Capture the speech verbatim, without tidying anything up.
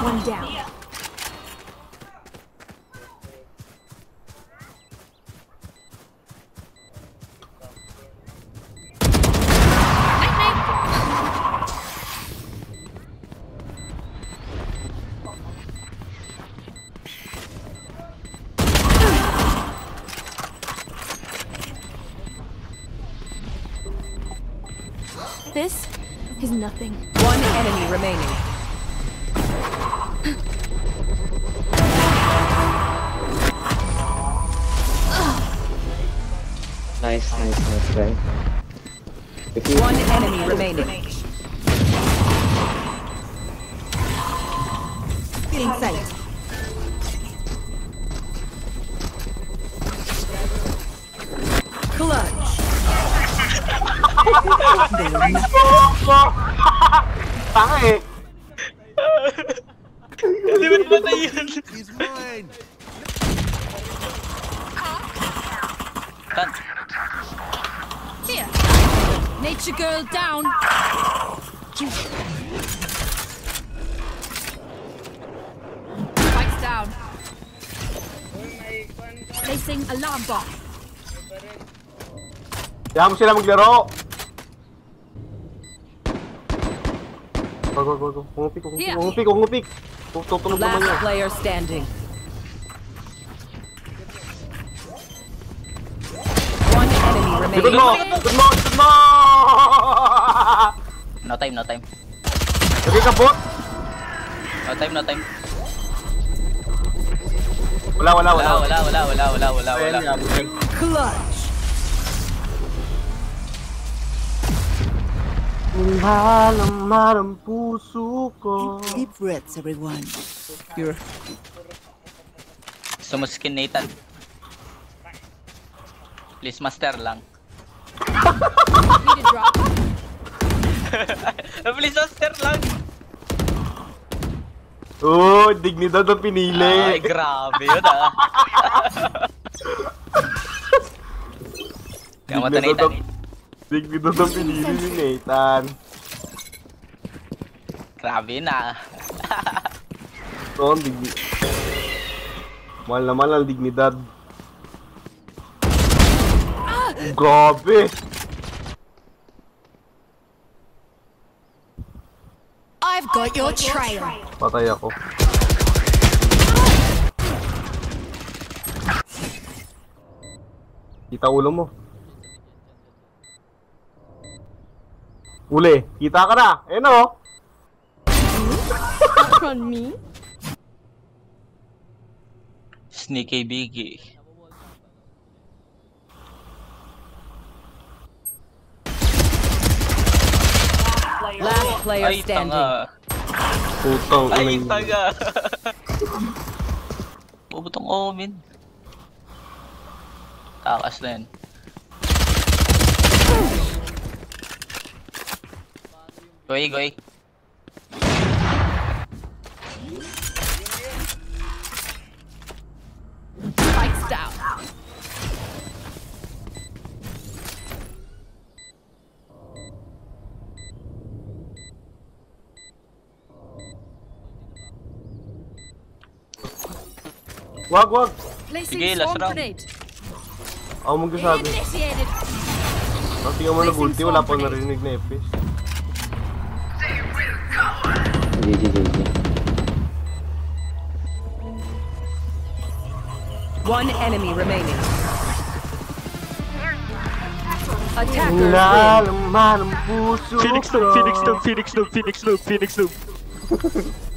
One down. This is nothing. One enemy remaining. Nice, nice, nice, right? One enemy remaining. Feeling sight. Clutch. Tanga eh. Hindi mo namatay yun. Tan. Here. Nature girl down. Spikes down. Placing alarm bomb. Kaya mo sila maglaro. Go, go, go, go. Umupik, umupik, umupik, umupik. Tutunog naman Last yan. player standing. One enemy remaining. Good mo! Good mo! Good mo! No time, no time. Lagi ka bot? No time, no time. Wala, wala, wala. Wala, wala, wala, wala, wala, wala, wala. Clutch. Mahal ang mahal ang puso ko. Deep breaths, everyone. You're Sumuskin Nathan. Please master lang. Need a drop. Please master lang. Oh, dignidad ang pinili. Ay, grabe yun ah. Kamusta Nathan? Dignidad ang pinili ni Nathan. Grabe na. Ito ang dignidad. Mahal naman ang dignidad. Oh, grabe. I've got your trail. Patay ako. Kita ulo mo. Uli, kita ka na. Eh no. On me. Sneaky biggie. last player Ay, standing. tanga. Putang Ay, ina. taga. Bubutong omin. Takas na yan. Goy, goy. Spikes down. Wag, wag. Placing Sige, last swarm round. grenade. Ako magsasabi. Initiated. Pati ka mo nag-ulti, wala pa narinig na epis. G G, G G. One enemy remaining. Attackers win. Lalamang puso ko. Phoenix noob, Phoenix noob, Phoenix noob, Phoenix noob, Phoenix noob.